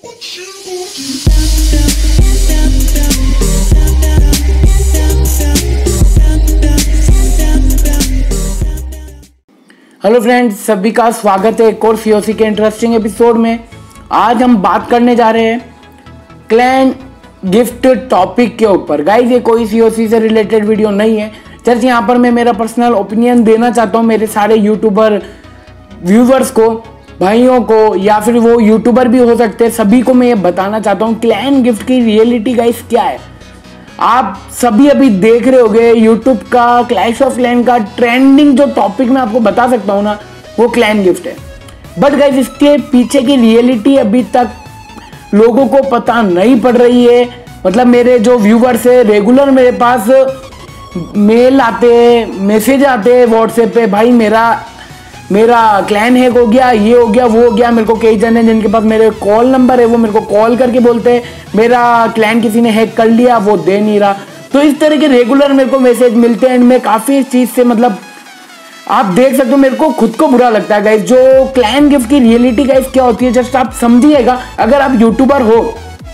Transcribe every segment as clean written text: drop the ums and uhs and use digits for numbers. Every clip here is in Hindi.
हेलो फ्रेंड्स, सभी का स्वागत है एक और सीओसी के इंटरेस्टिंग एपिसोड में। आज हम बात करने जा रहे हैं क्लैन गिफ्ट टॉपिक के ऊपर। गाइस, ये कोई सीओसी से रिलेटेड वीडियो नहीं है, जस्ट यहाँ पर मैं मेरा पर्सनल ओपिनियन देना चाहता हूँ मेरे सारे यूट्यूबर व्यूवर्स को, भाइयों को, या फिर वो यूट्यूबर भी हो सकते हैं, सभी को मैं ये बताना चाहता हूँ क्लैन गिफ्ट की रियलिटी गाइस क्या है। आप सभी अभी देख रहे होंगे यूट्यूब का क्लैश ऑफ क्लैन का ट्रेंडिंग जो टॉपिक मैं आपको बता सकता हूँ ना, वो क्लैन गिफ्ट है। बट गाइस, इसके पीछे की रियलिटी अभी तक लोगों को पता नहीं पड़ रही है। मतलब मेरे जो व्यूवर्स है, रेगुलर मेरे पास मेल आते हैं, मैसेज आते हैं व्हाट्सएप पे, भाई मेरा क्लैन हैक हो गया, ये हो गया, वो हो गया। मेरे को कई जन हैं जिनके पास मेरे कॉल नंबर है, वो मेरे को कॉल करके बोलते हैं मेरा क्लैन किसी ने हैक कर लिया, वो दे नहीं रहा। तो इस तरह के रेगुलर मेरे को मैसेज मिलते हैं एंड मैं काफी इस चीज से, मतलब आप देख सकते हो, मेरे को खुद को बुरा लगता है गाइस। जो क्लैन गिफ्ट की रियलिटी गाइस क्या होती है, जस्ट आप समझिएगा। अगर आप यूट्यूबर हो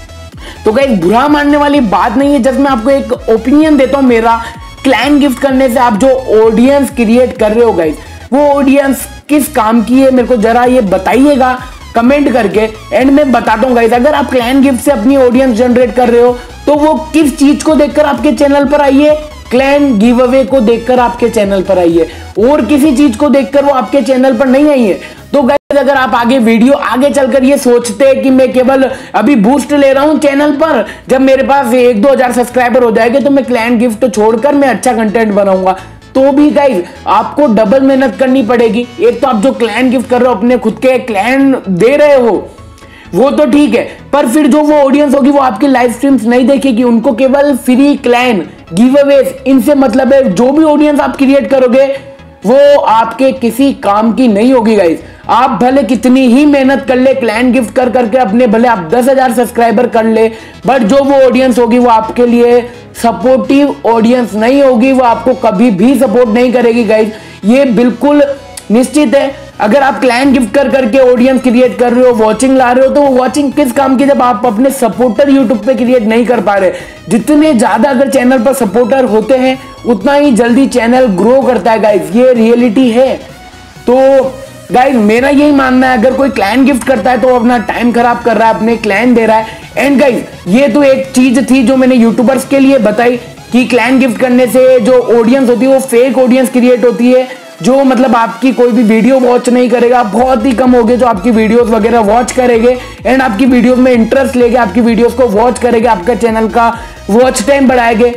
तो गाइस बुरा मानने वाली बात नहीं है, जस्ट मैं आपको एक ओपिनियन देता हूं मेरा। क्लैन गिफ्ट करने से आप जो ऑडियंस क्रिएट कर रहे हो गाइस, वो ऑडियंस किस काम की है, मेरे को जरा ये बताइएगा कमेंट करके। एंड मैं बताता हूँ गाइस, अगर आप क्लैन गिफ्ट से अपनी ऑडियंस जनरेट कर रहे हो तो वो किस चीज को देखकर आपके चैनल पर आई है, क्लैन गिव अवे को देखकर आपके चैनल पर आई है, और किसी चीज को देखकर वो आपके चैनल पर नहीं आई है। तो गाइस, अगर आप आगे चलकर ये सोचते हैं कि मैं केवल अभी बूस्ट ले रहा हूं चैनल पर, जब मेरे पास 1-2 हजार सब्सक्राइबर हो जाएंगे तो मैं क्लैन गिफ्ट छोड़कर मैं अच्छा कंटेंट बनाऊंगा, तो भी गाइस आपको डबल मेहनत करनी पड़ेगी। एक तो आप जो क्लैन गिफ्ट कर रहे हो, अपने खुद के क्लैन दे रहे हो, वो तो ठीक है, पर फिर जो वो ऑडियंस होगी वो आपकी लाइव स्ट्रीम्स नहीं देखेगी, उनको केवल फ्री क्लैन गिव अवेज इनसे मतलब है। जो भी ऑडियंस आप क्रिएट करोगे वो आपके किसी काम की नहीं होगी गाइस। आप भले कितनी ही मेहनत कर ले क्लैन गिफ्ट कर करके, अपने भले आप 10,000 सब्सक्राइबर कर ले, बट जो वो ऑडियंस होगी वो आपके लिए सपोर्टिव ऑडियंस नहीं होगी, वो आपको कभी भी सपोर्ट नहीं करेगी गाइस, ये बिल्कुल निश्चित है। अगर आप क्लैन गिफ्ट कर करके ऑडियंस क्रिएट कर रहे हो, वॉचिंग ला रहे हो, तो वो वॉचिंग किस काम की, जब आप अपने सपोर्टर यूट्यूब पे क्रिएट नहीं कर पा रहे। जितने ज्यादा अगर चैनल पर सपोर्टर होते हैं उतना ही जल्दी चैनल ग्रो करता है गाइस, ये रियलिटी है। तो गाइस, मेरा यही मानना है, अगर कोई क्लैन गिफ्ट करता है तो अपना टाइम खराब कर रहा है, अपने क्लैन दे रहा है। एंड गाइस, ये तो एक चीज थी जो मैंने यूट्यूबर्स के लिए बताई कि क्लैन गिफ्ट करने से जो ऑडियंस होती है वो फेक ऑडियंस क्रिएट होती है, जो मतलब आपकी कोई भी वीडियो वॉच नहीं करेगा, बहुत ही कम होंगे जो आपकी वीडियोस वगैरह वॉच करेंगे एंड आपकी वीडियोस में इंटरेस्ट लेके आपकी वीडियोस को वॉच करेंगे, आपका चैनल का वॉच टाइम बढ़ाएंगे।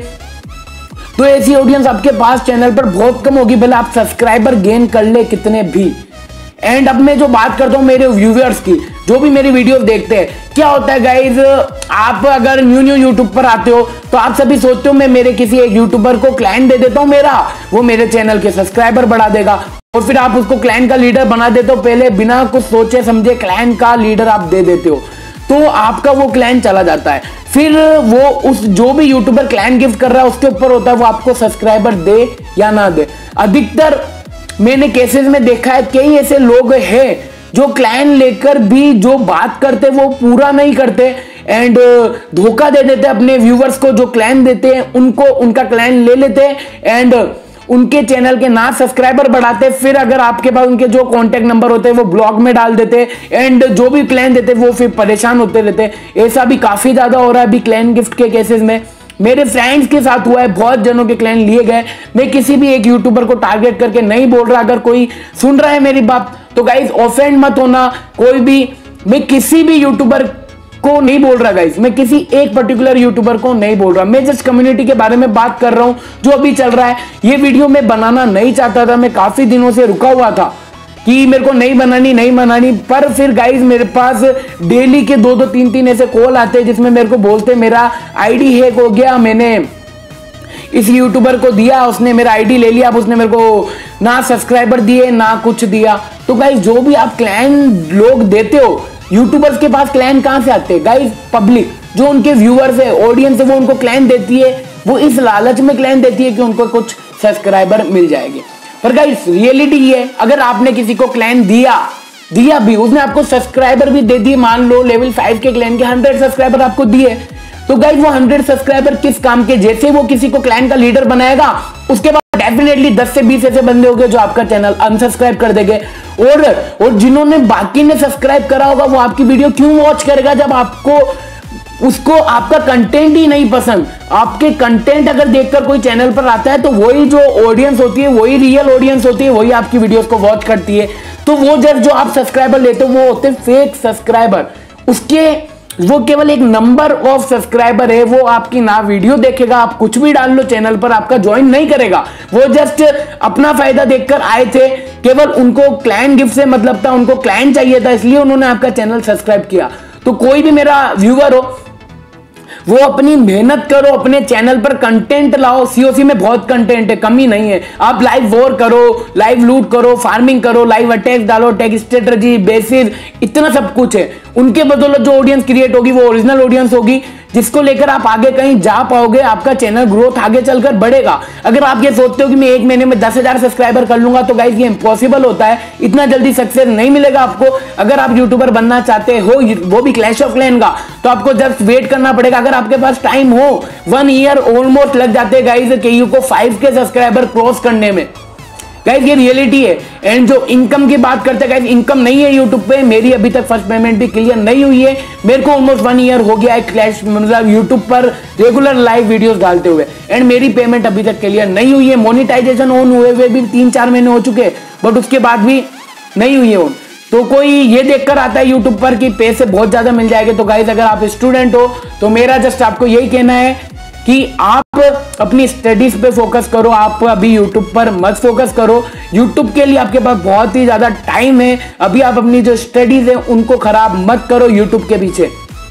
तो ऐसी ऑडियंस आपके पास चैनल पर बहुत कम होगी, भले आप सब्सक्राइबर गेन कर ले कितने भी। एंड अब मैं जो बात करता हूं मेरे व्यूअर्स की, जो भी मेरी वीडियोस देखते हैं, क्या होता है गाइज, आप अगर न्यू यूट्यूब पर आते हो तो आप सभी सोचते हो मैं मेरे किसी एक यूट्यूबर को क्लैन दे देता हूं, वो मेरे चैनल के सब्सक्राइबर बढ़ा देगा, और फिर आप उसको क्लैन का लीडर बना देते हो। पहले बिना कुछ सोचे समझे क्लैन का लीडर आप दे देते हो, तो आपका वो क्लैन चला जाता है। फिर वो उस जो भी यूट्यूबर क्लैन गिफ्ट कर रहा है उसके ऊपर होता है वो आपको सब्सक्राइबर दे या ना दे। अधिकतर मैंने केसेस में देखा है, कई ऐसे लोग हैं जो क्लैन लेकर भी जो बात करते वो पूरा नहीं करते एंड धोखा दे देते अपने व्यूवर्स को। जो क्लैन देते हैं उनको उनका क्लैन ले लेते हैं एंड उनके चैनल के ना सब्सक्राइबर बढ़ाते, फिर अगर आपके पास उनके जो कॉन्टेक्ट नंबर होते हैं वो ब्लॉग में डाल देते एंड जो भी क्लैन देते वो फिर परेशान होते रहते। ऐसा भी काफी ज्यादा हो रहा है अभी क्लैन गिफ्ट के केसेस में। मेरे फ्रेंड्स के साथ हुआ है, बहुत जनों के क्लैन लिए गए। मैं किसी भी एक यूट्यूबर को टारगेट करके नहीं बोल रहा, अगर कोई सुन रहा है मेरी बात तो गाइस ऑफेंड मत होना। कोई भी, मैं किसी भी यूट्यूबर को नहीं बोल रहा गाइस, मैं किसी एक पर्टिकुलर यूट्यूबर को नहीं बोल रहा, मैं जस्ट कम्युनिटी के बारे में बात कर रहा हूं जो अभी चल रहा है। ये वीडियो मैं बनाना नहीं चाहता था, मैं काफी दिनों से रुका हुआ था कि मेरे को नहीं बनानी, पर फिर गाइस मेरे पास डेली के 2-2, 3-3 ऐसे कॉल आते हैं जिसमें मेरे को बोलते मेरा आईडी हैक हो गया, मैंने इस यूट्यूबर को दिया, उसने मेरा आईडी ले लिया, अब उसने मेरे को ना सब्सक्राइबर दिए ना कुछ दिया। तो गाइस, जो भी आप क्लैन लोग देते हो, यूट्यूबर्स के पास क्लैन कहां से आते हैं गाइस? पब्लिक, जो उनके व्यूअर्स है, ऑडियंस है, वो उनको क्लैन देती है, वो इस लालच में क्लैन देती है कि उनको कुछ सब्सक्राइबर मिल जाएंगे। पर गाइस रियलिटी ये है, अगर आपने किसी को क्लैन दिया दिया भी, उसने आपको सब्सक्राइबर भी दे दिए, मान लो लेवल 5 के क्लैन के 100 सब्सक्राइबर आपको दिए, तो गाइस वो 100 सब्सक्राइबर किस काम के? जैसे वो किसी को क्लैन का लीडर बनाएगा, उसके बाद डेफिनेटली 10 से 20 ऐसे बंदे होंगे जो आपका चैनल अनसब्सक्राइब कर देंगे, और जिन्होंने बाकी ने सब्सक्राइब करा होगा वो आपकी वीडियो क्यों वॉच करेगा जब आपको उसको आपका कंटेंट ही नहीं पसंद। आपके कंटेंट अगर देखकर कोई चैनल पर आता है तो वही जो ऑडियंस होती है, वही रियल ऑडियंस होती है, वही आपकी वीडियोस को वॉच करती है। तो वो जब जो आप सब्सक्राइबर लेते हो वो होते हैं फेक सब्सक्राइबर, उसके वो केवल एक नंबर ऑफ सब्सक्राइबर है, वो आपकी ना वीडियो देखेगा, आप कुछ भी डाल लो चैनल पर आपका ज्वाइन नहीं करेगा, वो जस्ट अपना फायदा देखकर आए थे, केवल उनको क्लाइंट गिफ्ट से मतलब था, उनको क्लाइंट चाहिए था, इसलिए उन्होंने आपका चैनल सब्सक्राइब किया। तो कोई भी मेरा व्यूअर हो वो अपनी मेहनत करो, अपने चैनल पर कंटेंट लाओ, सीओसी में बहुत कंटेंट है, कमी नहीं है। आप लाइव वॉर करो, लाइव लूट करो, फार्मिंग करो, लाइव अटैक डालो, टेक स्ट्रेटजी, बेसिस, इतना सब कुछ है। उनके बदौलत जो ऑडियंस क्रिएट होगी वो ओरिजिनल ऑडियंस होगी, जिसको लेकर आप आगे कहीं जा पाओगे, आपका चैनल ग्रोथ आगे चलकर बढ़ेगा। अगर आप ये सोचते हो कि मैं एक महीने में 10,000 सब्सक्राइबर कर लूंगा, तो गाइस ये इम्पॉसिबल होता है, इतना जल्दी सक्सेस नहीं मिलेगा आपको। अगर आप यूट्यूबर बनना चाहते हो, वो भी क्लैश ऑफ क्लैन का, तो आपको जस्ट वेट करना पड़ेगा। अगर आपके पास टाइम हो, 1 ईयर ऑलमोस्ट लग जाते हैं गाइस केयू को 5K सब्सक्राइबर क्रॉस करने में। गाइस ये रियलिटी है। एंड जो इनकम की बात करते हैं गाइस, इनकम नहीं है यूट्यूब पे, मेरी अभी तक फर्स्ट पेमेंट भी क्लियर नहीं हुई है। मेरे को ऑलमोस्ट 1 ईयर हो गया है क्लैश मतलब यूट्यूब पर रेगुलर लाइव वीडियोस डालते हुए, एंड मेरी पेमेंट अभी तक क्लियर नहीं हुई है। मोनिटाइजेशन ऑन हुए हुए भी 3-4 महीने हो चुके हैं, बट उसके बाद भी नहीं हुई है ऑन। तो कोई ये देखकर आता है यूट्यूब पर कि पैसे बहुत ज्यादा मिल जाएंगे, तो गाइस अगर आप स्टूडेंट हो तो मेरा जस्ट आपको यही कहना है कि आप अपनी स्टडीज पे फोकस करो, आप अभी यूट्यूब पर मत फोकस करो। यूट्यूब के लिए आपके पास बहुत ही ज्यादा टाइम है, अभी आप अपनी जो स्टडीज है उनको खराब मत करो यूट्यूब के पीछे।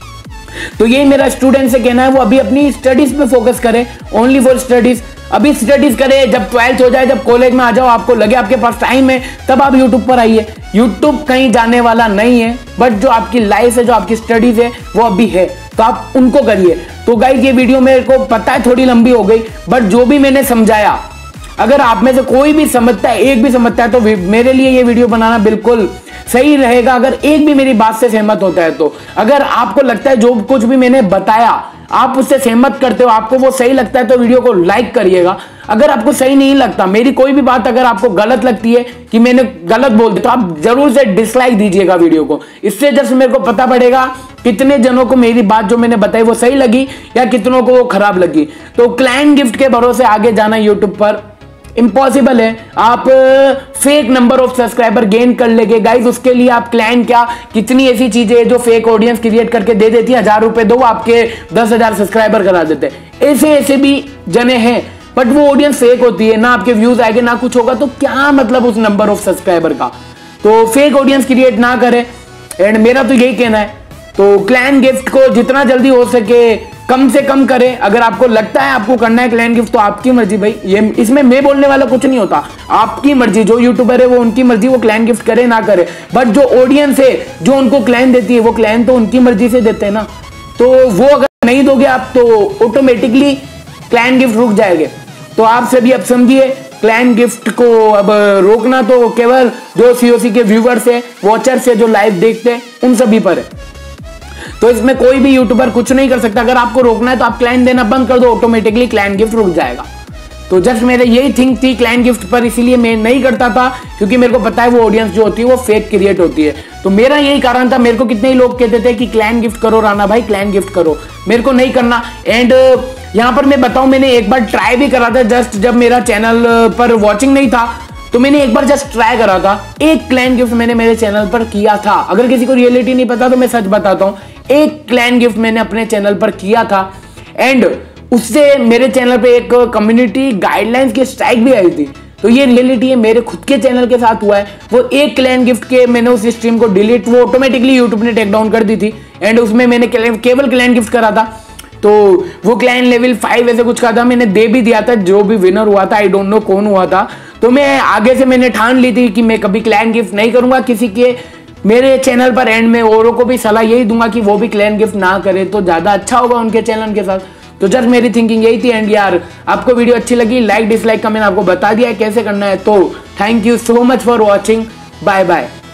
तो यही मेरा स्टूडेंट से कहना है, वो अभी अपनी स्टडीज पे फोकस करें, ओनली फॉर स्टडीज। अभी स्टडीज करें, जब 12th हो जाए, जब कॉलेज में आ जाओ, आपको लगे आपके पास टाइम है, तब आप यूट्यूब पर आइए। यूट्यूब कहीं जाने वाला नहीं है, बट जो आपकी लाइफ है, जो आपकी स्टडीज है, वो अभी है, तो आप उनको करिए। तो गाइस ये वीडियो मेरे को पता है थोड़ी लंबी हो गई, बट जो भी मैंने समझाया, अगर आप में से कोई भी समझता है, एक भी समझता है, तो मेरे लिए ये वीडियो बनाना बिल्कुल सही रहेगा। अगर एक भी मेरी बात से सहमत होता है तो, अगर आपको लगता है जो कुछ भी मैंने बताया आप उससे सहमत करते हो, आपको वो सही लगता है, तो वीडियो को लाइक करिएगा। अगर आपको सही नहीं लगता, मेरी कोई भी बात अगर आपको गलत लगती है कि मैंने गलत बोल दिया, तो आप जरूर से डिसलाइक दीजिएगा वीडियो को। इससे जस्ट मेरे को पता पड़ेगा कितने जनों को मेरी बात जो मैंने बताई वो सही लगी या कितनों को वो खराब लगी। तो क्लाइंट गिफ्ट के भरोसे आगे जाना यूट्यूब पर इम्पॉसिबल है। आप fake number of subscriber gain कर लेंगे गाइस, उसके लिए आप क्लाइंट क्या कितनी ऐसी चीजें जो फेक ऑडियंस क्रिएट करके दे देती है, 1000 रुपए दो आपके 10,000 सब्सक्राइबर करा देते हैं। ऐसे भी जने हैं, बट वो ऑडियंस फेक होती है, ना आपके व्यूज आएंगे ना कुछ होगा, तो क्या मतलब उस नंबर ऑफ सब्सक्राइबर का। तो फेक ऑडियंस क्रिएट ना करें, एंड मेरा तो यही कहना है। तो क्लैन गिफ्ट को जितना जल्दी हो सके कम से कम करें। अगर आपको लगता है आपको करना है क्लैन गिफ्ट, तो आपकी मर्जी भाई, ये इसमें मैं बोलने वाला कुछ नहीं होता, आपकी मर्जी। जो यूट्यूबर है वो उनकी मर्जी, वो क्लैन गिफ्ट करे ना करे, बट जो ऑडियंस है जो उनको क्लैन देती है, वो क्लैन तो उनकी मर्जी से देते हैं ना। तो वो अगर नहीं दोगे आप, तो ऑटोमेटिकली क्लैन गिफ्ट रुक जाएंगे। तो आप सभी अब समझिए, क्लैन गिफ्ट को अब रोकना तो केवल जो सीओसी के व्यूवर्स है, वॉचर्स है, जो लाइव देखते हैं, उन सभी पर है। तो इसमें कोई भी यूट्यूबर कुछ नहीं कर सकता। अगर आपको रोकना है तो आप क्लाइंट देना बंद कर दो, ऑटोमेटिकली क्लाइंट गिफ्ट रुक जाएगा। तो जस्ट मेरे यही थिंक थी क्लाइंट गिफ्ट पर, इसीलिए मैं नहीं करता था, क्योंकि मेरे को पता है वो ऑडियंस जो होती है वो फेक क्रिएट होती है। तो मेरा यही कारण था। मेरे को कितने ही लोग कहते थे कि क्लाइंट गिफ्ट करो राणा भाई, क्लाइंट गिफ्ट करो, मेरे को नहीं करना। एंड यहाँ पर मैं बताऊं, मैंने एक बार ट्राई भी करा था, जस्ट जब मेरा चैनल पर वॉचिंग नहीं था, तो मैंने एक बार जस्ट ट्राई करा था। एक क्लैन गिफ्ट मैंने मेरे चैनल पर किया था। अगर किसी को रियलिटी नहीं पता तो मैं सच बताता हूं, एक क्लैन गिफ्ट मैंने अपने चैनल पर किया था, एंड उससे मेरे चैनल पे एक कम्युनिटी गाइडलाइंस की स्ट्राइक भी आई थी। तो ये रियलिटी है, मेरे खुद के चैनल के साथ हुआ है। वो एक क्लैन गिफ्ट के मैंने उस स्ट्रीम को डिलीट, वो ऑटोमेटिकली यूट्यूब ने टेक डाउन कर दी थी, एंड उसमें मैंने केवल क्लैन गिफ्ट करा था। तो वो क्लैन लेवल 5 ऐसे कुछ का था, मैंने दे भी दिया था। जो भी विनर हुआ था, आई डोंट नो कौन हुआ था। तो मैं आगे से मैंने ठान ली थी कि मैं कभी क्लैन गिफ्ट नहीं करूंगा किसी के मेरे चैनल पर, एंड मैं औरों को भी सलाह यही दूंगा कि वो भी क्लैन गिफ्ट ना करे, तो ज्यादा अच्छा होगा उनके चैनल के साथ। तो जस्ट मेरी थिंकिंग यही थी। एंड यार, आपको वीडियो अच्छी लगी, लाइक डिसलाइक का मैंने आपको बता दिया है कैसे करना है। तो thank you so much for watching, bye bye.